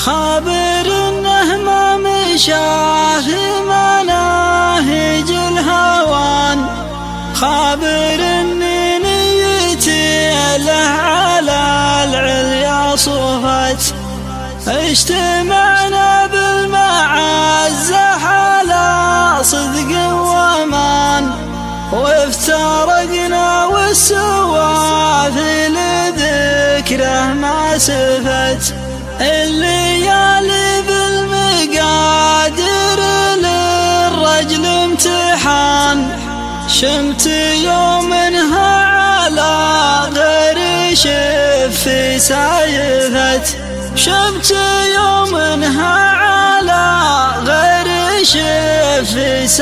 خابر انه ما مشى في مناهج الهوان، خابر اني نيتي له على العليا صفت، اجتمعنا بالمعزة على صدق وامان، وافترقنا والسوافي لذكره ما سفت. الليالي بالمقادر للرجل امتحان، شمت يومها على غير شف سايفت، شمت يومها على غير شف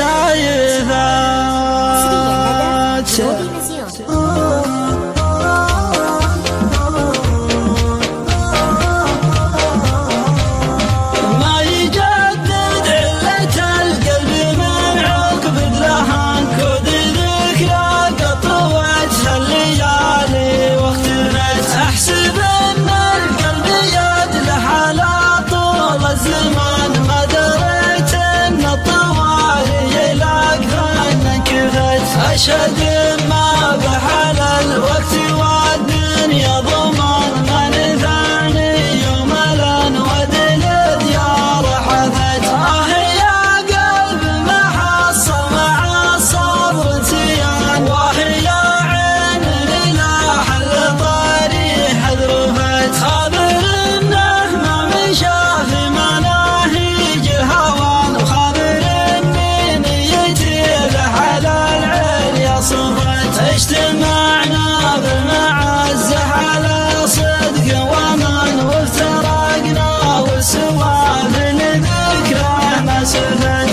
سايفت. أشهد ما بحل الوقت والدنيا ضمان، من ثاني يوم الأنود للديار حفت. يا قلب ما حصل مع الصبر انتيان، يا عين إلى حل طريح ذرفت. خابر إنه ما مشى في مناهج الهوان، وخابر إني نيتي له على صفت، اجتمعنا بالمعزة على صدق وامان، وافترقنا والسوافي لذكره ما سفت.